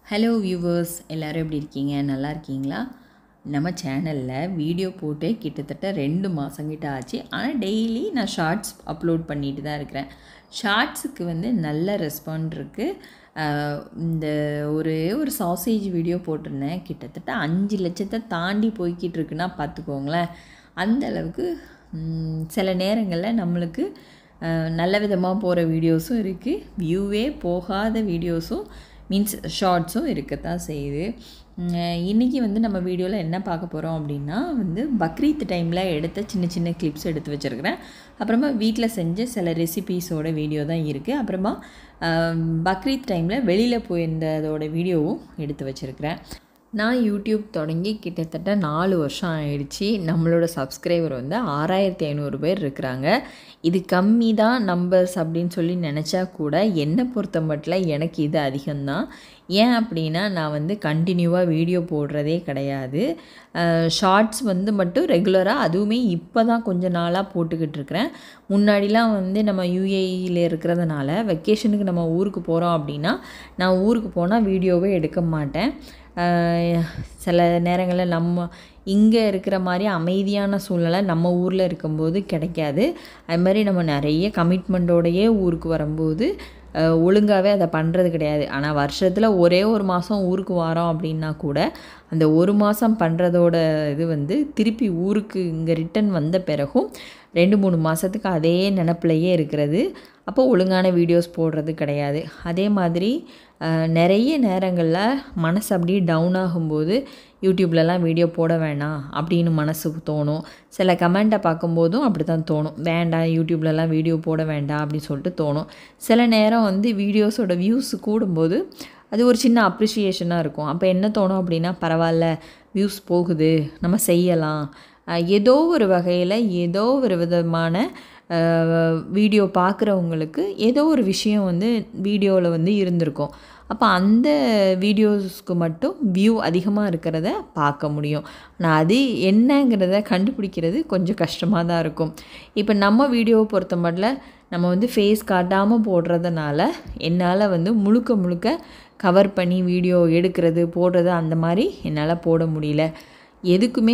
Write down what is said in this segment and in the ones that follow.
Hello viewers, எல்லோரும் எப்படி இருக்கீங்க? நல்லா இருக்கீங்களா? நம்ம சேனலில் வீடியோ போட்டு கிட்டத்தட்ட 2 மாதங்கிட்ட ஆச்சு. ஆனால் டெய்லி நான் ஷார்ட்ஸ் அப்லோட் பண்ணிட்டு தான் இருக்கிறேன். ஷார்ட்ஸுக்கு நல்ல ரெஸ்பாண்ட் இருக்குது. இந்த ஒரு சாசேஜ் வீடியோ போட்டிருந்தேன். கிட்டத்தட்ட 5 லட்சத்தை தாண்டி போய்கிட்டு இருக்குன்னா பார்த்துக்கோங்களேன். அந்த அளவுக்கு சில நேரங்களில் நம்மளுக்கு நல்ல விதமாக போகிற வீடியோஸும் இருக்குது, வியூவே போகாத வீடியோஸும் மீன்ஸ் ஷார்ட்ஸும் இருக்கத்தான் செய்யுது. இன்றைக்கி நம்ம வீடியோவில் என்ன பார்க்க போகிறோம் அப்படின்னா பக்ரீத் டைமில் எடுத்த சின்ன சின்ன கிளிப்ஸ் எடுத்து வச்சுருக்கிறேன். அப்புறமா வீட்டில் செஞ்ச சில ரெசிபீஸோட வீடியோ தான் இருக்குது. அப்புறமா பக்ரீத் டைமில் வெளியில் போயிருந்ததோட வீடியோவும் எடுத்து வச்சுருக்கிறேன். நான் யூடியூப் தொடங்கி கிட்டத்தட்ட 4 வருஷம் ஆயிடுச்சு. நம்மளோட சப்ஸ்கிரைபர் 6500 பேர் இருக்கிறாங்க. இது கம்மி தான் நம்பர்ஸ் அப்படின்னு சொல்லி நினச்சா கூட என்னை பொறுத்த மட்டும் எனக்கு இது அதிகம்தான். ஏன் அப்படின்னா நான் கண்டினியூவாக வீடியோ போடுறதே கிடையாது. ஷார்ட்ஸ் மட்டும் ரெகுலராக, அதுவுமே இப்போ தான் கொஞ்ச நாளாக போட்டுக்கிட்டு இருக்கிறேன். முன்னாடிலாம் நம்ம யூஏஇயில் இருக்கிறதுனால வெக்கேஷனுக்கு நம்ம ஊருக்கு போகிறோம் அப்படின்னா நான் ஊருக்கு போனால் வீடியோவே எடுக்க மாட்டேன். சில நேரங்களில் நம்ம இங்கே இருக்கிற மாதிரி அமைதியான சூழ்நிலை நம்ம ஊரில் இருக்கும்போது கிடைக்காது. அது மாதிரி நம்ம நிறைய கமிட்மெண்ட்டோடையே ஊருக்கு வரும்போது ஒழுங்காகவே அதை பண்ணுறது கிடையாது. ஆனால் வருஷத்தில் ஒரே ஒரு மாதம் ஊருக்கு வரோம் அப்படின்னா கூட அந்த ஒரு மாதம் பண்ணுறதோட இது திருப்பி ஊருக்கு இங்கே ரிட்டன் வந்த பிறகும் 2-3 மாதத்துக்கு அதே நினப்பிலையே இருக்கிறது. அப்போ ஒழுங்கான வீடியோஸ் போடுறது கிடையாது. அதே மாதிரி நிறைய நேரங்களில் மனசு அப்படியே டவுன் ஆகும்போது யூடியூப்லலாம் வீடியோ போட வேணாம் அப்படின்னு மனசுக்கு தோணும். சில கமெண்ட்டை பார்க்கும்போதும் அப்படி தான் தோணும், வேண்டாம் யூடியூப்லலாம் வீடியோ போட வேண்டாம் அப்படின்னு சொல்லிட்டு தோணும். சில நேரம் வீடியோஸோட வியூஸ் கூடும்போது அது ஒரு சின்ன அப்ரிஷியேஷனாக இருக்கும். அப்போ என்ன தோணும் அப்படின்னா, பரவாயில்ல வியூஸ் போகுது, நம்ம செய்யலாம். ஏதோ ஒரு வகையில் ஏதோ ஒரு விதமான வீடியோ பார்க்குறவங்களுக்கு ஏதோ ஒரு விஷயம் வீடியோவில் இருந்திருக்கும். அப்போ அந்த வீடியோஸ்க்கு மட்டும் வியூ அதிகமாக இருக்கிறத பார்க்க முடியும். ஆனால் அது என்னங்கிறத கண்டுபிடிக்கிறது கொஞ்சம் கஷ்டமாக தான் இருக்கும். இப்போ நம்ம வீடியோவை பொறுத்த மட்டும் நம்ம ஃபேஸ் காட்டாமல் போடுறதுனால என்னால் முழுக்க கவர் பண்ணி வீடியோ எடுக்கிறது போடுறது அந்த மாதிரி என்னால் போட முடியல. எதுக்குமே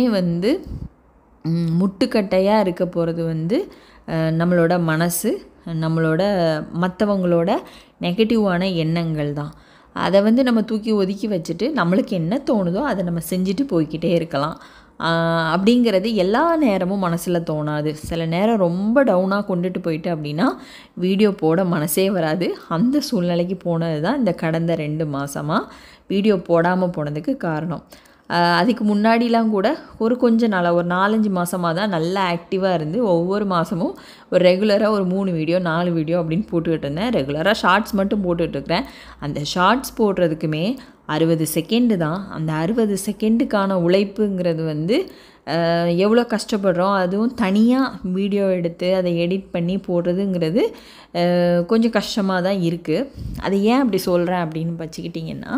முட்டுக்கட்டையாக இருக்க போகிறது நம்மளோட மனசு, நம்மளோட மற்றவங்களோட நெகட்டிவான எண்ணங்கள் தான். அதை நம்ம தூக்கி ஒதுக்கி வச்சுட்டு நம்மளுக்கு என்ன தோணுதோ அதை நம்ம செஞ்சுட்டு போய்கிட்டே இருக்கலாம். அப்படிங்கிறது எல்லா நேரமும் மனசில் தோணாது. சில நேரம் ரொம்ப டவுனாக கொண்டுட்டு போயிட்டு அப்படின்னா வீடியோ போட மனசே வராது. அந்த சூழ்நிலைக்கு போனது தான் இந்த கடந்த 2 மாதமாக வீடியோ போடாமல் போனதுக்கு காரணம். அதுக்கு முன்னாடிலாம் கூட கொஞ்ச நாளாக ஒரு 4-5 மாதமாக தான் நல்லா ஆக்டிவாக இருந்து ஒவ்வொரு மாதமும் ஒரு ரெகுலராக ஒரு 3 வீடியோ 4 வீடியோ அப்படின்னு போட்டுக்கிட்டு இருந்தேன். ரெகுலராக ஷார்ட்ஸ் மட்டும் போட்டுட்ருக்கிறேன். அந்த ஷார்ட்ஸ் போடுறதுக்குமே 60 செகண்டு தான். அந்த 60 செகண்டுக்கான உழைப்புங்கிறது எவ்வளோ கஷ்டப்படுறோம். அதுவும் தனியாக வீடியோ எடுத்து அதை எடிட் பண்ணி போடுறதுங்கிறது கொஞ்சம் கஷ்டமாக தான் இருக்குது. அது ஏன் அப்படி சொல்கிறேன் அப்படின்னு வச்சுக்கிட்டிங்கன்னா,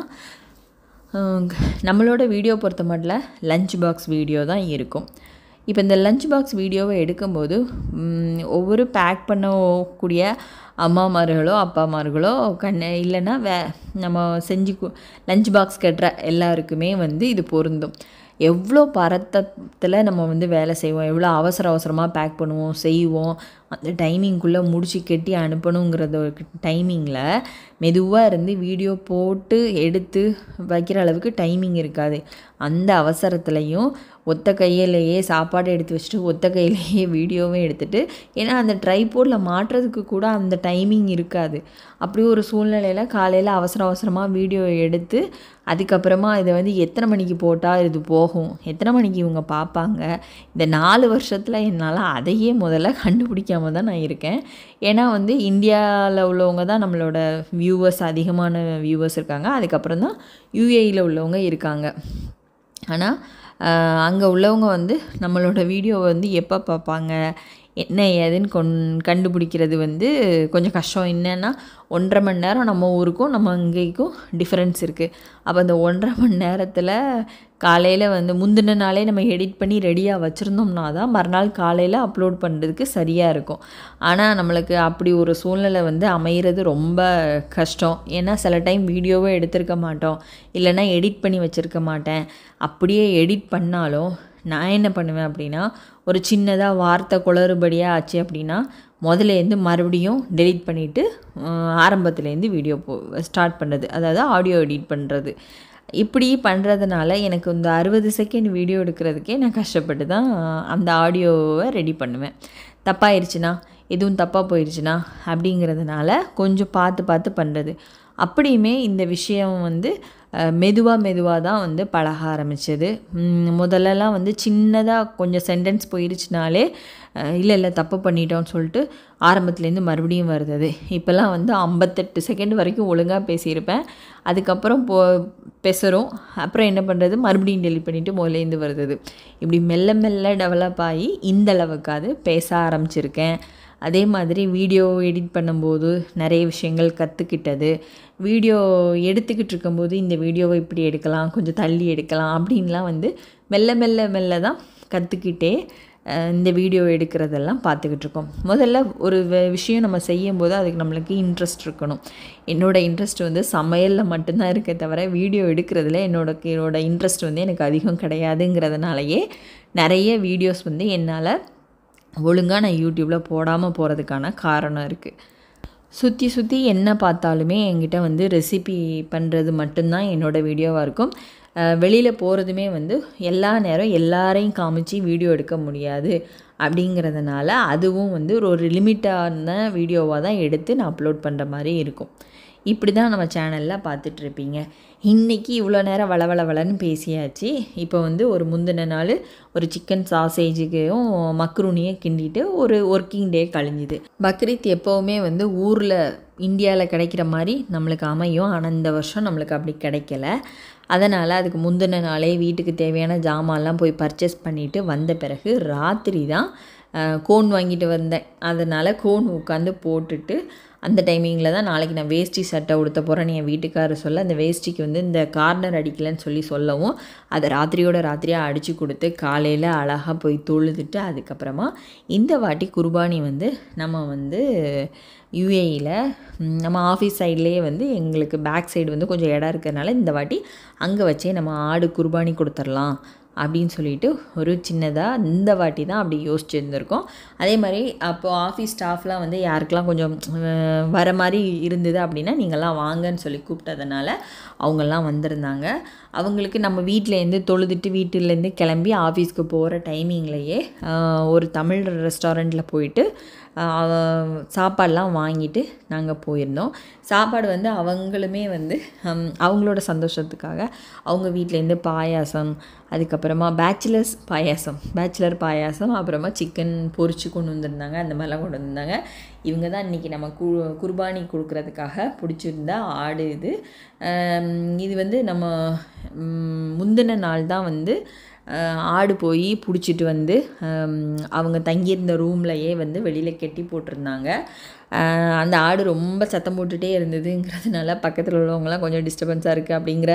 நம்மளோட வீடியோ பொறுத்த மட்டும் லஞ்ச் பாக்ஸ் வீடியோ தான் இருக்கும். இப்போ இந்த லஞ்ச் பாக்ஸ் வீடியோவை எடுக்கும்போது ஒவ்வொரு பேக் பண்ணக்கூடிய அம்மாமார்களோ அப்பாமார்களோ இல்லைன்னா நம்ம செஞ்சு லஞ்ச் பாக்ஸ் கட்டுற எல்லாருக்குமே இது பொருந்தும். எவ்வளோ பரத்தத்தில் நம்ம வேலை செய்வோம், எவ்வளோ அவசரமாக பேக் பண்ணுவோம் செய்வோம். அந்த டைமிங்குள்ளே முடிச்சு கட்டி அனுப்பணுங்கிறத டைமிங்கில் மெதுவாக இருந்து வீடியோ போட்டு எடுத்து வைக்கிற அளவுக்கு டைமிங் இருக்காது. அந்த அவசரத்துலையும் ஒத்த கையிலேயே சாப்பாடு எடுத்து வச்சுட்டு ஒத்த கையிலேயே வீடியோவும் எடுத்துகிட்டு, ஏன்னா அந்த ட்ரைபோர்டில் மாட்டுறதுக்கு கூட அந்த டைமிங் இருக்காது. அப்படி ஒரு சூழ்நிலையில் காலையில் அவசரமாக வீடியோ எடுத்து அதுக்கப்புறமா இதை எத்தனை மணிக்கு போட்டால் இது போகும், எத்தனை மணிக்கு இவங்க பார்ப்பாங்க, இந்த 4 வருஷத்தில் என்னால் அதையே முதல்ல கண்டுபிடிக்காம தான் நான் இருக்கேன். ஏன்னா இந்தியாவில் உள்ளவங்க தான் நம்மளோட வியூவர்ஸ், அதிகமான வியூவர்ஸ் இருக்காங்க. அதுக்கப்புறம் தான் யூஏஇயில் உள்ளவங்க இருக்காங்க. ஆனால் அங்கே உள்ளவங்க நம்மளோட வீடியோவை எப்போ பார்ப்பாங்க, என்ன ஏதுன்னு கண்டுபிடிக்கிறது வந்து கொஞ்சம் கஷ்டம். என்னென்னா 1.5 மணி நேரம் நம்ம ஊருக்கும் நம்ம அங்கேக்கும் டிஃப்ரென்ஸ் இருக்குது. அப்போ அந்த 1.5 மணி நேரத்தில் காலையில் வந்து முந்தின நாளே நம்ம எடிட் பண்ணி ரெடியாக வச்சுருந்தோம்னா தான் மறுநாள் காலையில் அப்லோட் பண்ணுறதுக்கு சரியாக இருக்கும். ஆனால் நம்மளுக்கு அப்படி ஒரு சூழ்நிலை வந்து அமைகிறது ரொம்ப கஷ்டம். ஏன்னா சில டைம் வீடியோவே எடுத்திருக்க மாட்டோம், இல்லைன்னா எடிட் பண்ணி வச்சுருக்க மாட்டேன். அப்படியே எடிட் பண்ணாலும் நான் என்ன பண்ணுவேன் அப்படின்னா, ஒரு சின்னதாக வார்த்தை குளறுபடியாக ஆச்சு அப்படின்னா முதலேருந்து மறுபடியும் டெலிட் பண்ணிவிட்டு ஆரம்பத்துலேருந்து வீடியோ ஸ்டார்ட் பண்ணுறது, அதாவது ஆடியோ எடிட் பண்ணுறது. இப்படி பண்ணுறதுனால எனக்கு இந்த 60 செகண்ட் வீடியோ எடுக்கிறதுக்கே நான் கஷ்டப்பட்டு தான் அந்த ஆடியோவை ரெடி பண்ணுவேன். தப்பாயிருச்சுன்னா, எதுவும் தப்பாக போயிடுச்சுன்னா அப்படிங்கிறதுனால கொஞ்சம் பார்த்து பண்ணுறது. அப்படியுமே இந்த விஷயம் வந்து மெதுவாக தான் வந்து பழக ஆரம்பித்தது. முதல்லலாம் வந்து சின்னதாக கொஞ்சம் சென்டென்ஸ் போயிடுச்சுனாலே இல்லை தப்பு பண்ணிட்டோன்னு சொல்லிட்டு ஆரம்பத்துலேருந்து மறுபடியும் வருது. இப்போல்லாம் வந்து 58 செகண்ட் வரைக்கும் ஒழுங்காக பேசியிருப்பேன். அதுக்கப்புறம் பேசுகிறோம், அப்புறம் என்ன பண்ணுறது, மறுபடியும் டெலிட் பண்ணிவிட்டு முதலேருந்து வருது. இப்படி மெல்ல டெவலப் ஆகி இந்த அளவுக்காவது பேச ஆரம்பிச்சிருக்கேன். அதே மாதிரி வீடியோ எடிட் பண்ணும்போது நிறைய விஷயங்கள் கற்றுக்கிட்டது. வீடியோ எடுத்துக்கிட்டு இருக்கும்போது இந்த வீடியோவை இப்படி எடுக்கலாம், கொஞ்சம் தள்ளி எடுக்கலாம் அப்படின்லாம் வந்து மெல்ல தான் கற்றுக்கிட்டே இந்த வீடியோ எடுக்கிறதெல்லாம் பார்த்துக்கிட்டு இருக்கோம். முதல்ல ஒரு விஷயம் நம்ம செய்யும்போது அதுக்கு நம்மளுக்கு இன்ட்ரெஸ்ட் இருக்கணும். என்னோடய இன்ட்ரெஸ்ட் வந்து சமையலில் மட்டும்தான் இருக்கே தவிர வீடியோ எடுக்கிறதுல என்னோட இன்ட்ரெஸ்ட் வந்து எனக்கு அதிகம் கிடையாதுங்கிறதுனாலயே நிறைய வீடியோஸ் வந்து என்னால் ஒழுங்காக நான் யூடியூப்பில் போடாமல் போகிறதுக்கான காரணம் இருக்குது. சுற்றி என்ன பார்த்தாலுமே என்கிட்ட வந்து ரெசிபி பண்ணுறது மட்டும்தான் என்னோடய வீடியோவாக இருக்கும். வெளியில் போகிறதுமே வந்து எல்லா நேரம் எல்லாரையும் காமிச்சு வீடியோ எடுக்க முடியாது. அப்படிங்கிறதுனால அதுவும் வந்து ஒரு லிமிட்டான வீடியோவாக தான் எடுத்து நான் அப்லோட் பண்ணுற மாதிரி இருக்கும். இப்படி தான் நம்ம சேனலில் பார்த்துட்ருப்பீங்க. இன்றைக்கி இவ்வளோ நேரம் வளன்னு பேசியாச்சு. இப்போ வந்து ஒரு முந்தின நாள் ஒரு சிக்கன் சாசேஜுக்கும் மக்ரூனியை கிண்டிட்டு ஒரு ஒர்க்கிங் டே கழிஞ்சுது. பக்ரீத் எப்போவுமே வந்து ஊரில் இந்தியாவில் கிடைக்கிற மாதிரி நம்மளுக்கு அமையும். ஆனால் இந்த வருஷம் நம்மளுக்கு அப்படி கிடைக்கல. அதனால் அதுக்கு முந்தின நாளே வீட்டுக்கு தேவையான ஜாமான்லாம் போய் பர்ச்சேஸ் பண்ணிவிட்டு வந்த பிறகு ராத்திரி தான் கோன் வாங்கிட்டு வந்தேன். அதனால் கோன் உட்காந்து போட்டுட்டு அந்த டைமிங்கில் தான் நாளைக்கு நான் வேஷ்டி சட்டை உடுத்த போகிறேன்னு என் வீட்டுக்காரர் சொல்ல, அந்த வேஷ்டிக்கு வந்து இந்த கார்னர் அடிக்கலைன்னு சொல்லவும் அதை ராத்திரியாக அடித்து கொடுத்து காலையில் அழகாக போய் தொழுதுட்டு அதுக்கப்புறமா இந்த வாட்டி குர்பானி வந்து நம்ம வந்து யுஏஇயில் நம்ம ஆஃபீஸ் சைட்லேயே வந்து எங்களுக்கு பேக் சைடு வந்து கொஞ்சம் இடம் இருக்கிறதுனால இந்த வாட்டி அங்கே வச்சே நம்ம ஆடு குர்பானி கொடுத்துடலாம் அப்படின்னு சொல்லிட்டு ஒரு சின்னதாக இந்த வாட்டி தான் அப்படி யோசிச்சுருந்துருக்கோம். அதே மாதிரி அப்போது ஆஃபீஸ் ஸ்டாஃப்லாம் வந்து யாருக்கெல்லாம் கொஞ்சம் வர மாதிரி இருந்தது அப்படின்னா நீங்கள்லாம் வாங்கன்னு சொல்லி கூப்பிட்டதுனால அவங்கெல்லாம் வந்திருந்தாங்க. அவங்களுக்கு நம்ம வீட்டிலேருந்து தொழுதுட்டு வீட்டிலேருந்து கிளம்பி ஆஃபீஸ்க்கு போகிற டைமிங்லேயே ஒரு தமிழ் ரெஸ்டாரண்ட்டில் போயிட்டு சாப்பாடெலாம் வாங்கிட்டு நாங்கள் போயிருந்தோம். சாப்பாடு வந்து அவங்களுமே வந்து அவங்களோட சந்தோஷத்துக்காக அவங்க வீட்டிலேருந்து பாயாசம், அதுக்கப்புறமா பேச்சுலர் பாயாசம், அப்புறமா சிக்கன் பொரிச்சு கொண்டு வந்திருந்தாங்க. அந்த மாதிரிலாம் கொண்டு வந்திருந்தாங்க. இவங்க தான் இன்றைக்கி நம்ம குர்பானி கொடுக்குறதுக்காக பிடிச்சிருந்த ஆடு இது. இது வந்து நம்ம முந்தின நாள் தான் வந்து ஆடு போய் பிடிச்சிட்டு வந்து அவங்க தங்கியிருந்த ரூம்லையே வந்து வெளியில் கட்டி போட்டிருந்தாங்க. அந்த ஆடு ரொம்ப சத்தம் போட்டுகிட்டே இருந்ததுங்கிறதுனால பக்கத்தில் உள்ளவங்களாம் கொஞ்சம் டிஸ்டர்பன்ஸாக இருக்குது அப்படிங்கிற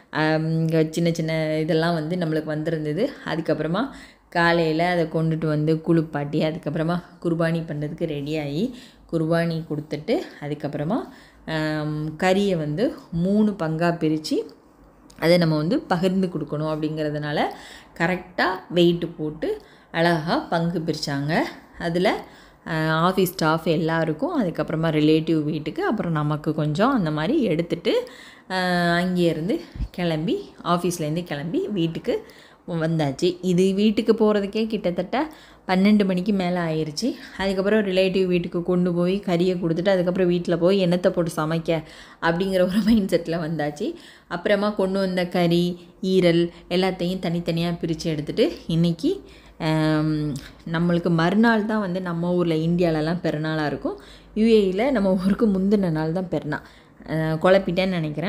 சின்ன இதெல்லாம் வந்து நம்மளுக்கு வந்திருந்தது. அதுக்கப்புறமா காலையில் அதை கொண்டுட்டு வந்து குளிப்பாட்டி அதுக்கப்புறமா குர்பானி பண்ணுறதுக்கு ரெடியாகி குர்பானி கொடுத்துட்டு அதுக்கப்புறமா கறியை வந்து 3 பங்காக பிரித்து அதை நம்ம வந்து பகிர்ந்து கொடுக்கணும். அப்படிங்கிறதுனால கரெக்டாக வெயிட்டு போட்டு அழகாக பங்கு பிரித்தாங்க. அதில் ஆஃபீஸ் ஸ்டாஃப் எல்லாருக்கும், அதுக்கப்புறமா ரிலேட்டிவ் வீட்டுக்கு, அப்புறம் நமக்கு கொஞ்சம் அந்த மாதிரி எடுத்துகிட்டு அங்கேருந்து கிளம்பி ஆஃபீஸ்லேருந்து கிளம்பி வீட்டுக்கு வந்தாச்சு. இது வீட்டுக்கு போகிறதுக்கே கிட்டத்தட்ட 12 மணிக்கு மேலே ஆயிடுச்சு. அதுக்கப்புறம் ரிலேட்டிவ் வீட்டுக்கு கொண்டு போய் கறியை கொடுத்துட்டு அதுக்கப்புறம் வீட்டில் போய் எண்ணத்தை போட்டு சமைக்க அப்படிங்கிற ஒரு மைண்ட் செட்டில் வந்தாச்சு. அப்புறமா கொண்டு வந்த கறி, ஈரல் எல்லாத்தையும் தனித்தனியாக பிரித்து எடுத்துகிட்டு இன்றைக்கி நம்மளுக்கு மறுநாள் தான் வந்து நம்ம ஊரில் இந்தியாவிலலாம் பெருநாளாக இருக்கும். யுஏஇயில் நம்ம ஊருக்கு முந்தின நாள் தான் பெருநாள். குழப்பிட்டேன்னு நினைக்கிறேன்.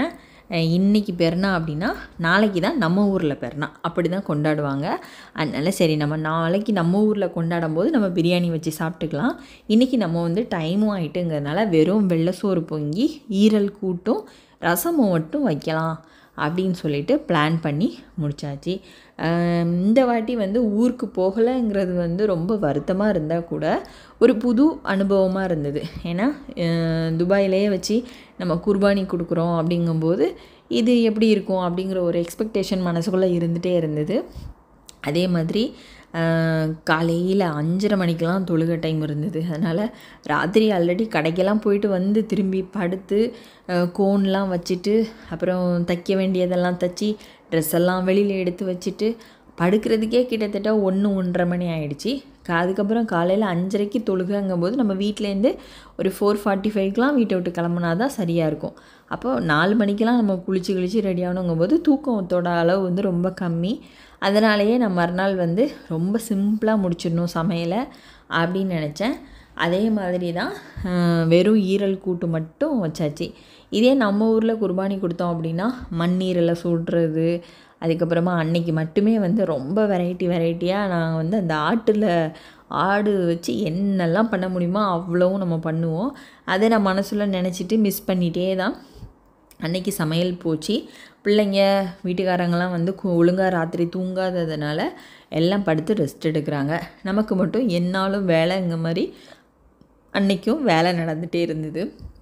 இன்றைக்கி பெருனா அப்படின்னா நாளைக்கு தான் நம்ம ஊரில் பெருனா அப்படி தான் கொண்டாடுவாங்க. அதனால் சரி நம்ம நாளைக்கு நம்ம ஊரில் கொண்டாடும் போது நம்ம பிரியாணி வச்சு சாப்பிட்டுக்கலாம். இன்றைக்கி நம்ம வந்து டைமும் ஆகிட்டுங்கிறதுனால வெறும் வெள்ளை சோறு பொங்கி ஈரல் கூட்டும் ரசமும் மட்டும் வைக்கலாம் அப்படின்னு சொல்லிட்டு பிளான் பண்ணி முடித்தாச்சு. இந்த வாட்டி வந்து ஊருக்கு போகலைங்கிறது வந்து ரொம்ப வருத்தமாக இருந்தால் கூட ஒரு புது அனுபவமாக இருந்தது. ஏன்னா துபாயிலேயே வச்சு நம்ம குர்பானி கொடுக்குறோம் அப்படிங்கும்போது இது எப்படி இருக்கும் அப்படிங்கிற ஒரு எக்ஸ்பெக்டேஷன் மனசுக்குள்ளே இருந்துகிட்டே இருந்தது. அதே மாதிரி காலையில் 5:30 மணிக்கெலாம் தொழுகை டைம் இருந்தது. அதனால் ராத்திரி ஆல்ரெடி கடைக்கெல்லாம் போயிட்டு வந்து திரும்பி படுத்து கோன்லாம் வச்சுட்டு அப்புறம் தைக்க வேண்டியதெல்லாம் தைச்சி ட்ரெஸ் எல்லாம் வெளியில் எடுத்து வச்சுட்டு படுக்கிறதுக்கே கிட்டத்தட்ட 1-1:30 மணி ஆகிடுச்சி. அதுக்கப்புறம் காலையில் 5:30க்கு தொழுகைங்கும்போது நம்ம வீட்டிலேருந்து ஒரு 4:45க்கெலாம் வீட்டை விட்டு கிளம்புனா தான் சரியாக இருக்கும். அப்போது 4 மணிக்கெலாம் நம்ம குளித்து ரெடி ஆகணுங்கும்போது தூக்கத்தோட அளவு வந்து ரொம்ப கம்மி. அதனாலேயே நான் மறுநாள் வந்து ரொம்ப சிம்பிளாக முடிச்சிடணும் சமையலை அப்படின்னு நினச்சேன். அதே மாதிரி தான் வெறும் ஈரல் கூட்டு மட்டும் வச்சாச்சு. இதே நம்ம ஊரில் குர்பானி கொடுத்தோம் அப்படின்னா மண்ணீரலை சுடுறது, அதுக்கப்புறமா அன்னைக்கு மட்டுமே வந்து ரொம்ப வெரைட்டியாக நாங்கள் வந்து அந்த ஆடு வச்சு என்னெல்லாம் பண்ண முடியுமோ அவ்வளவும் நம்ம பண்ணுவோம். அதை நான் மனசில் நினச்சிட்டு மிஸ் பண்ணிகிட்டே தான் அன்னைக்கு சமையல் போச்சு. பிள்ளைங்க வீட்டுக்காரங்களாம் வந்து ஒழுங்காக ராத்திரி தூங்காததுனால எல்லாம் படுத்து ரெஸ்ட் எடுக்கிறாங்க. நமக்கு மட்டும் என்னாலும் வேலைங்க மாதிரி அன்றைக்கும் வேலை நடந்துகிட்டே இருந்தது.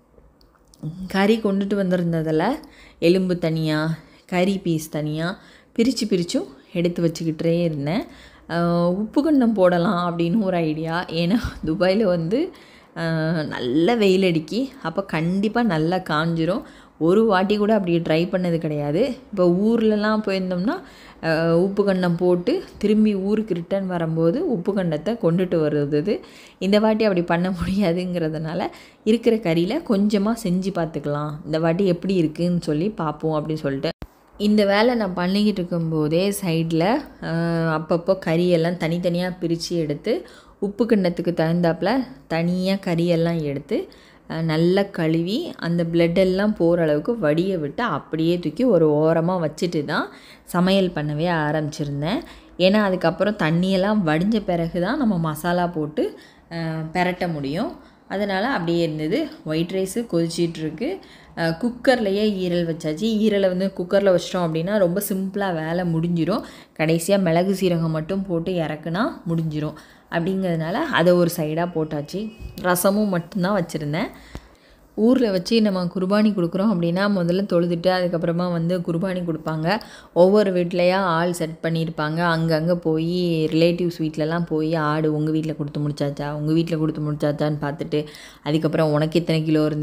கறி கொண்டுட்டு வந்திருந்ததில் எலும்பு தனியாக கறி பீஸ் தனியாக பிரிச்சும் எடுத்து வச்சுக்கிட்டே இருந்தேன். உப்பு கண்டம் போடலாம் அப்படின்னு ஒரு ஐடியா. ஏன்னா துபாயில் வந்து நல்ல வெயில் அடிக்கி, அப்போ கண்டிப்பாக நல்லா காஞ்சிரும். ஒரு வாட்டி கூட அப்படி ட்ரை பண்ணது கிடையாது. இப்போ ஊர்லலாம் போயிருந்தோம்னா உப்பு கண்டம் போட்டு திரும்பி ஊருக்கு ரிட்டர்ன் வரும்போது உப்பு கண்டத்தை கொண்டுட்டு வருது. இந்த வாட்டி அப்படி பண்ண முடியாதுங்கிறதுனால இருக்கிற கறியில் கொஞ்சமாக செஞ்சு பார்த்துக்கலாம், இந்த வாட்டி எப்படி இருக்குதுன்னு சொல்லி பார்ப்போம் அப்படின்னு சொல்லிட்டு இந்த வேலை நான் பண்ணிக்கிட்டு இருக்கும்போதே சைடில் அப்பப்போ கறியெல்லாம் தனித்தனியாக பிரித்து எடுத்து உப்பு கிண்ணத்துக்கு தகுந்தாப்பில் தனியாக கறியெல்லாம் எடுத்து நல்லா கழுவி அந்த பிளட்டெல்லாம் போகிற அளவுக்கு வடியை விட்டு அப்படியே தூக்கி ஒரு ஓரமாக வச்சுட்டு தான் சமையல் பண்ணவே ஆரம்பிச்சிருந்தேன். ஏன்னா அதுக்கப்புறம் தண்ணியெல்லாம் வடிஞ்ச பிறகு தான் நம்ம மசாலா போட்டு பெரட்ட முடியும். அதனால் அப்படியே இருந்தது. White rice கொதிச்சிட்ருக்கு. குக்கர்லேயே ஈரல் வச்சாச்சு. ஈரலை வந்து குக்கரில் வச்சிட்டோம் அப்படின்னா ரொம்ப சிம்பிளாக வேலை முடிஞ்சிடும். கடைசியாக மிளகு சீரகம் மட்டும் போட்டு இறக்குனா முடிஞ்சிடும். அப்படிங்கிறதுனால அதை ஒரு சைடாக போட்டாச்சு. ரசமும் மட்டும்தான் வச்சுருந்தேன். ஊரில் வச்சு நம்ம குர்பானி கொடுக்குறோம் அப்படின்னா முதல்ல தொழுதுட்டு அதுக்கப்புறமா வந்து குர்பானி கொடுப்பாங்க. ஒவ்வொரு வீட்லையாக ஆள் செட் பண்ணியிருப்பாங்க. அங்கங்கே போய் ரிலேட்டிவ்ஸ் வீட்டிலலாம் போய் ஆடு உங்கள் வீட்டில் கொடுத்து முடிச்சாச்சான்னு பார்த்துட்டு அதுக்கப்புறம் உனக்கு எத்தனை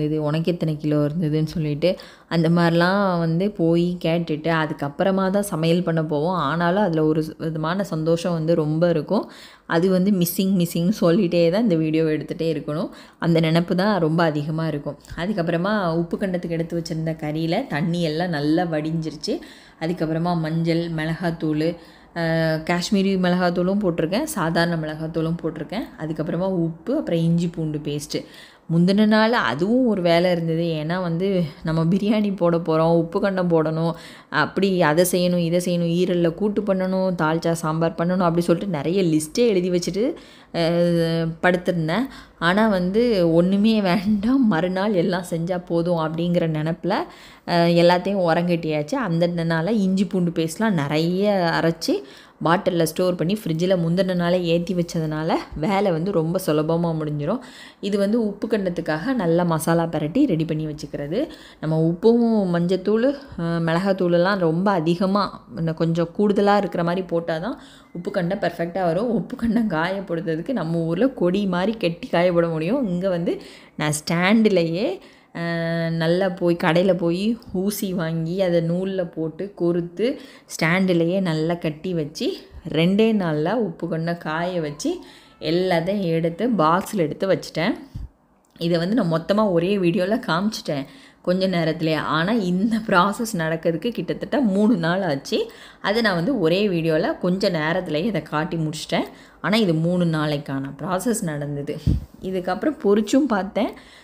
கிலோ இருந்ததுன்னு சொல்லிட்டு அந்த மாதிரிலாம் வந்து போய் கேட்டுட்டு அதுக்கப்புறமா தான் சமையல் பண்ண போவோம். ஆனாலும் அதில் ஒரு விதமான சந்தோஷம் வந்து ரொம்ப இருக்கும். அது வந்து மிஸ்ஸிங்னு சொல்லிகிட்டே தான் இந்த வீடியோவை எடுத்துகிட்டே இருக்கணும். அந்த நினப்பு தான் ரொம்ப அதிகமாக இருக்கும். அதுக்கப்புறமா உப்பு கண்டத்துக்கு எடுத்து வச்சுருந்த கறியில் தண்ணி எல்லாம் நல்லா வடிஞ்சிருச்சு. அதுக்கப்புறமா மஞ்சள், மிளகாத்தூள், காஷ்மீரி மிளகாத்தூளும் போட்டிருக்கேன், சாதாரண மிளகாத்தூளும் போட்டிருக்கேன். அதுக்கப்புறமா உப்பு, அப்புறம் இஞ்சி பூண்டு பேஸ்ட்டு. முந்தின நாள் அதுவும் ஒரு வேலை இருந்தது. ஏன்னா வந்து நம்ம பிரியாணி போட போகிறோம், உப்பு கண்டம் போடணும், அப்படி அதை செய்யணும் இதை செய்யணும், ஈரலில் கூட்டு பண்ணணும், தால்ச்சா சாம்பார் பண்ணணும் அப்படி சொல்லிட்டு நிறைய லிஸ்ட்டே எழுதி வச்சுட்டு படுத்திருந்தேன். ஆனால் வந்து ஒன்றுமே வேண்டாம், மறுநாள் எல்லாம் செஞ்சால் போதும் அப்படிங்கிற நினப்பில் எல்லாத்தையும் உரங்கட்டியாச்சு. அந்த நாள் இஞ்சி பூண்டு பேஸ்ட்லாம் நிறைய அரைச்சி பாட்டிலில் ஸ்டோர் பண்ணி ஃப்ரிட்ஜில் முந்தின நாளே ஏற்றி வச்சதுனால வேலை வந்து ரொம்ப சுலபமாக முடிஞ்சிடும். இது வந்து உப்பு கண்டத்துக்காக நல்லா மசாலா பரட்டி ரெடி பண்ணி வச்சுக்கிறது. நம்ம உப்பும் மஞ்சத்தூள், மிளகாத்தூளெல்லாம் ரொம்ப அதிகமாக கொஞ்சம் கூடுதலாக இருக்கிற மாதிரி போட்டால் தான் உப்பு கண்டம் பர்ஃபெக்டாக வரும். உப்பு கண்டம் காயப்படுத்துறதுக்கு நம்ம ஊரில் கொடி மாதிரி கெட்டி காயப்பட முடியும். இங்கே வந்து நான் ஸ்டாண்டிலேயே நல்லா போய் கடையில் போய் ஊசி வாங்கி அதை நூலில் போட்டு கொறுத்து ஸ்டாண்டிலேயே நல்லா கட்டி வச்சு 2 நாளில் உப்பு கண்டம் காய வச்சு எல்லாத்தையும் எடுத்து பாக்ஸில் எடுத்து வச்சிட்டேன். இதை வந்து நான் மொத்தமாக ஒரே வீடியோவில் காமிச்சிட்டேன் கொஞ்ச நேரத்துலேயே. ஆனால் இந்த ப்ராசஸ் நடக்கிறதுக்கு கிட்டத்தட்ட 3 நாள் ஆச்சு. அதை நான் வந்து ஒரே வீடியோவில் கொஞ்சம் நேரத்துலேயே இதை காட்டி முடிச்சிட்டேன். ஆனால் இது 3 நாளைக்கான ப்ராசஸ் நடந்தது. இதுக்கப்புறம் பொரிச்சும் பார்த்தேன்.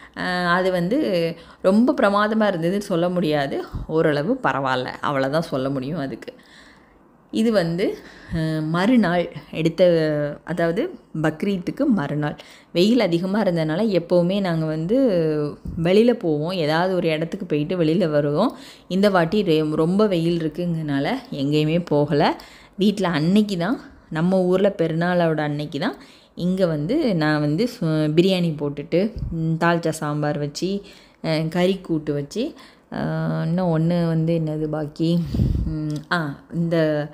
அது வந்து ரொம்ப பிரமாதமாக இருந்ததுன்னு சொல்ல முடியாது, ஓரளவு பரவாயில்ல, அவ்வளோதான் சொல்ல முடியும் அதுக்கு. இது வந்து மறுநாள் எடுத்த, அதாவது பக்ரீத்துக்கு மறுநாள். வெயில் அதிகமாக இருந்ததுனால எப்போவுமே நாங்கள் வந்து வெளியில் போவோம், ஏதாவது ஒரு இடத்துக்கு போயிட்டு வெளியில் வருவோம். இந்த வாட்டி ரொம்ப வெயில் இருக்குங்கனால எங்கேயுமே போகலை. வீட்டில் அன்னைக்கு தான், நம்ம ஊரில் பெருநாளோட அன்னைக்கு தான் இங்கே வந்து நான் வந்து பிரியாணி போட்டுட்டு தால்ச்சா சாம்பார் வச்சு கறி கூட்டு வச்சு, இன்னும் ஒன்று வந்து என்னது பாக்கி, இந்த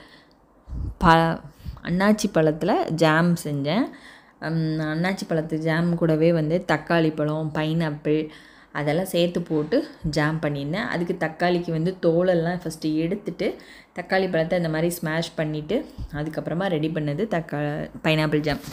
அன்னாச்சி பழத்தில் ஜாம் செஞ்சேன். அன்னாச்சி பழத்து ஜாம் கூடவே வந்து தக்காளி பழம், பைனாப்பிள் அதெல்லாம் சேர்த்து போட்டு ஜாம் பண்ணியிருந்தேன். அதுக்கு தக்காளிக்கு வந்து தோலெல்லாம் ஃபஸ்ட்டு எடுத்துட்டு தக்காளி பழத்தை இந்த மாதிரி ஸ்மாஷ் பண்ணிவிட்டு அதுக்கப்புறமா ரெடி பண்ணது பைனாப்பிள் ஜாம்.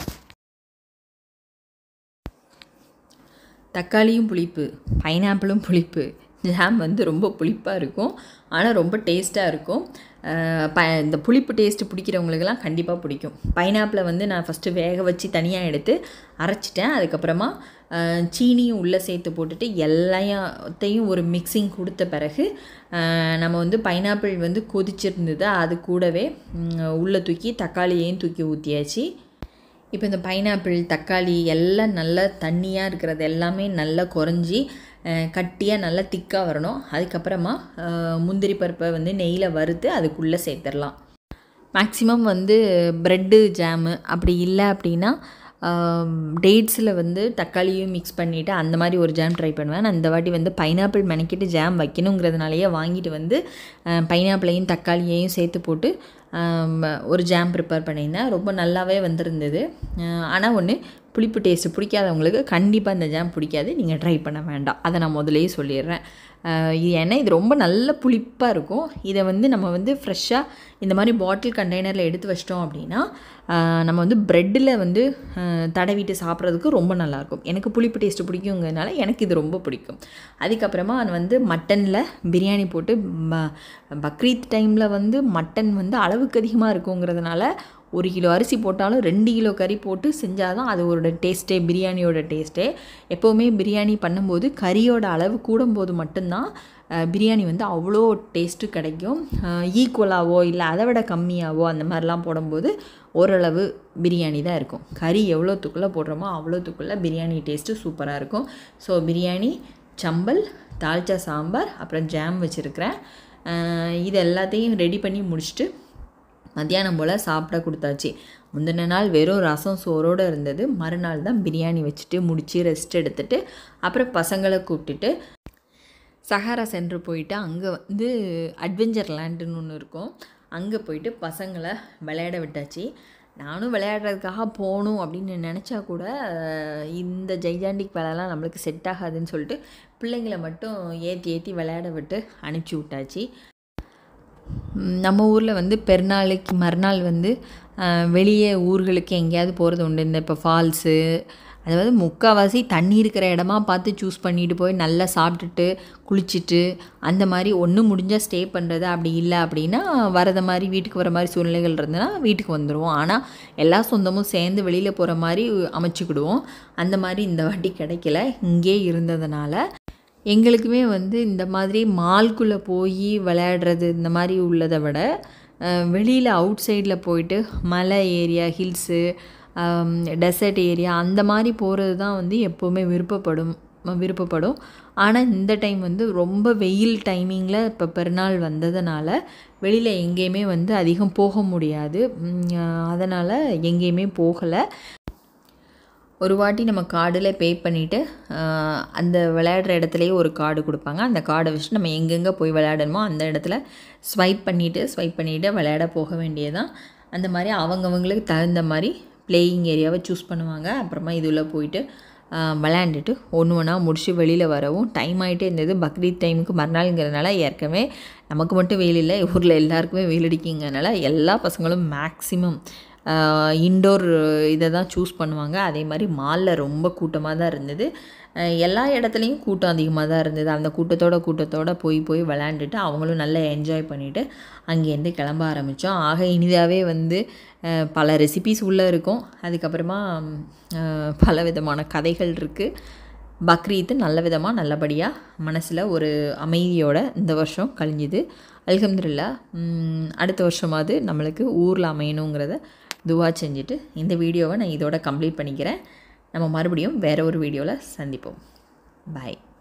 தக்காளியும் புளிப்பு, பைனாப்பிளும் புளிப்பு, ஜாம் வந்து ரொம்ப புளிப்பாக இருக்கும், ஆனால் ரொம்ப டேஸ்ட்டாக இருக்கும். இந்த புளிப்பு டேஸ்ட்டு பிடிக்கிறவங்களுக்கெல்லாம் கண்டிப்பாக பிடிக்கும். பைனாப்பிளை வந்து நான் ஃபஸ்ட்டு வேக வச்சு தனியாக எடுத்து அரைச்சிட்டேன். அதுக்கப்புறமா சீனியும் உள்ளே சேர்த்து போட்டுட்டு எல்லாத்தையும் ஒரு மிக்சிங் கொடுத்த பிறகு நம்ம வந்து பைனாப்பிள் வந்து கொதிச்சிருந்தது, அது கூடவே உள்ளே தூக்கி தக்காளியையும் தூக்கி ஊற்றியாச்சு. இப்போ இந்த பைனாப்பிள், தக்காளி எல்லாம் நல்லா தண்ணியாக இருக்கிறது எல்லாமே நல்லா குறைஞ்சி கட்டியாக நல்லா திக்காக வரணும். அதுக்கப்புறமா முந்திரி பருப்பை வந்து நெய்யில் வறுத்து அதுக்குள்ளே சேர்த்துடலாம். மேக்ஸிமம் வந்து ப்ரெட்டு ஜாமு அப்படி இல்லை அப்படின்னா டேட்ஸில் வந்து தக்காளியும் மிக்ஸ் பண்ணிவிட்டு அந்த மாதிரி ஒரு ஜாம் ட்ரை பண்ணுவேன். நான் இந்த வாட்டி வந்து பைனாப்பிள் மெனக்கிட்டு ஜாம் வைக்கணுங்கிறதுனாலேயே வாங்கிட்டு வந்து பைனாப்பிளையும் தக்காளியையும் சேர்த்து போட்டு ஒரு ஜாம் ப்ரிப்பேர் பண்ணியிருந்தேன். ரொம்ப நல்லாவே வந்திருந்தது. ஆனால் ஒன்று, புளிப்பு டேஸ்ட்டு பிடிக்காதவங்களுக்கு கண்டிப்பாக இந்த ஜாம் பிடிக்காது, நீங்கள் ட்ரை பண்ண வேண்டாம், அதை நான் முதலேயே சொல்லிடுறேன். ஏன்னா இது ரொம்ப நல்ல புளிப்பாக இருக்கும். இதை வந்து நம்ம வந்து ஃப்ரெஷ்ஷாக இந்த மாதிரி பாட்டில் கண்டெய்னரில் எடுத்து வச்சிட்டோம் அப்படின்னா நம்ம வந்து ப்ரெட்டில் வந்து தடவிட்டு சாப்பிட்றதுக்கு ரொம்ப நல்லாயிருக்கும். எனக்கு புளிப்பு டேஸ்ட்டு பிடிக்குங்கிறதுனால எனக்கு இது ரொம்ப பிடிக்கும். அதுக்கப்புறமா வந்து மட்டனில் பிரியாணி போட்டு பக்ரீத் டைமில் வந்து மட்டன் வந்து அளவுக்கு அதிகமாக இருக்குங்கிறதுனால 1 கிலோ அரிசி போட்டாலும் 2 கிலோ கறி போட்டு செஞ்சால் தான் அது ஒரு டேஸ்ட்டே, பிரியாணியோட டேஸ்ட்டே. எப்போவுமே பிரியாணி பண்ணும்போது கறியோட அளவு கூடும்போது மட்டும்தான் பிரியாணி வந்து அவ்வளோ டேஸ்ட்டு கிடைக்கும். ஈக்குவலாகவோ இல்லை அதை விட கம்மியாகவோ அந்த மாதிரிலாம் போடும்போது ஓரளவு பிரியாணி தான் இருக்கும். கறி எவ்வளோத்துக்குள்ளே போடுறோமோ அவ்வளோத்துக்குள்ளே பிரியாணி டேஸ்ட்டு சூப்பராக இருக்கும். ஸோ பிரியாணி, சம்பல், தால்ச்சா சாம்பார், அப்புறம் ஜாம் வச்சுருக்கிறேன். இது எல்லாத்தையும் ரெடி பண்ணி முடிச்சுட்டு மத்தியானம் போல் சாப்பிட கொடுத்தாச்சு. முந்தின நாள் வெறும் ரசம் சோறோடு இருந்தது. மறுநாள் தான் பிரியாணி வச்சுட்டு முடித்து ரெஸ்ட் எடுத்துகிட்டு அப்புறம் பசங்களை கூப்பிட்டுட்டு சஹாரா சென்டர் போயிட்டு அங்கே வந்து அட்வென்ச்சர் லேண்டுன்னு ஒன்று இருக்கும், அங்கே போயிட்டு பசங்களை விளையாட விட்டாச்சு. நானும் விளையாடுறதுக்காக போகணும் அப்படின்னு நினச்சா கூட இந்த ஜைஜாண்டிக் வேலைலாம் நம்மளுக்கு செட் ஆகாதுன்னு சொல்லிட்டு பிள்ளைங்களை மட்டும் ஏற்றி விளையாட விட்டு அனுப்பிச்சி விட்டாச்சு. நம்ம ஊரில் வந்து பெருநாளைக்கு மறுநாள் வந்து வெளியே ஊர்களுக்கு எங்கேயாவது போகிறது உண்டு. இந்த இப்போ ஃபால்ஸு, அதாவது முக்கால்வாசி தண்ணி இருக்கிற இடமா பார்த்து சூஸ் பண்ணிட்டு போய் நல்லா சாப்பிட்டுட்டு குளிச்சுட்டு அந்த மாதிரி ஒன்று முடிஞ்சால் ஸ்டே பண்ணுறது, அப்படி இல்லை அப்படின்னா வரத மாதிரி வீட்டுக்கு வர மாதிரி சூழ்நிலைகள் இருந்ததுன்னா வீட்டுக்கு வந்துடுவோம். ஆனால் எல்லா சொந்தமும் சேர்ந்து வெளியில் போகிற மாதிரி அமைச்சிக்கிடுவோம். அந்த மாதிரி இந்த வாட்டி கிடைக்கல. இங்கே இருந்ததுனால எங்களுக்குமே வந்து இந்த மாதிரி மால்குள்ளே போய் விளையாடுறது இந்த மாதிரி உள்ளதை விட வெளியில் அவுட் சைடில் போயிட்டு மலை ஏரியா, ஹில்ஸு, டெசர்ட் ஏரியா அந்த மாதிரி போகிறது தான் வந்து எப்போவுமே விருப்பப்படும். ஆனால் இந்த டைம் வந்து ரொம்ப வெயில் டைமிங்கில் இப்போ பெருநாள் வந்ததுனால வெளியில் எங்கேயுமே வந்து அதிகம் போக முடியாது. அதனால் எங்கேயுமே போகலை. ஒரு வாட்டி நம்ம கார்டில் பே பண்ணிவிட்டு அந்த விளையாடுற இடத்துலையே ஒரு கார்டு கொடுப்பாங்க. அந்த கார்டை வச்சு நம்ம எங்கெங்கே போய் விளையாடணுமோ அந்த இடத்துல ஸ்வைப் பண்ணிவிட்டு விளையாட போக வேண்டியதான். அந்த மாதிரி அவங்கவுங்களுக்கு தகுந்த மாதிரி பிளேயிங் ஏரியாவை சூஸ் பண்ணுவாங்க. அப்புறமா இதில் போயிட்டு விளையாண்டுட்டு ஒன்று ஒன்றா முடிச்சு வெளியில் வரவும் டைம் ஆகிட்டே இருந்தது. பக்ரீத் டைமுக்கு மறுநாளுங்கிறதுனால ஏற்கனவே நமக்கு மட்டும் வெயில் இல்லை, ஊரில் எல்லாருக்குமே வெயில் அடிக்குங்கிறதுனால எல்லா பசங்களும் மேக்ஸிமம் இன்டோர் இதை தான் சூஸ் பண்ணுவாங்க. அதே மாதிரி மாலில் ரொம்ப கூட்டமாக தான் இருந்தது. எல்லா இடத்துலையும் கூட்டம் அதிகமாக தான் இருந்தது. அந்த கூட்டத்தோடு போய் விளையாண்டுட்டு அவங்களும் நல்லா என்ஜாய் பண்ணிவிட்டு அங்கேருந்து கிளம்ப ஆரம்பித்தோம். ஆக இனிதாகவே வந்து பல ரெசிபீஸ் உள்ளே இருக்கும். அதுக்கப்புறமா பல விதமான கதைகள் இருக்குது. பக்ரீத் நல்ல விதமாக நல்லபடியாக மனசில் ஒரு அமைதியோட இந்த வருஷம் கழிஞ்சுது. அல்ஹம்துலில்லாஹ். அடுத்த வருஷமாவது நம்மளுக்கு ஊரில் அமையணுங்கிறத துவா செஞ்சுட்டு இந்த வீடியோவை நான் இதோட கம்ப்ளீட் பண்ணிக்கிறேன். நம்ம மறுபடியும் வேறு ஒரு வீடியோவில் சந்திப்போம். பாய்.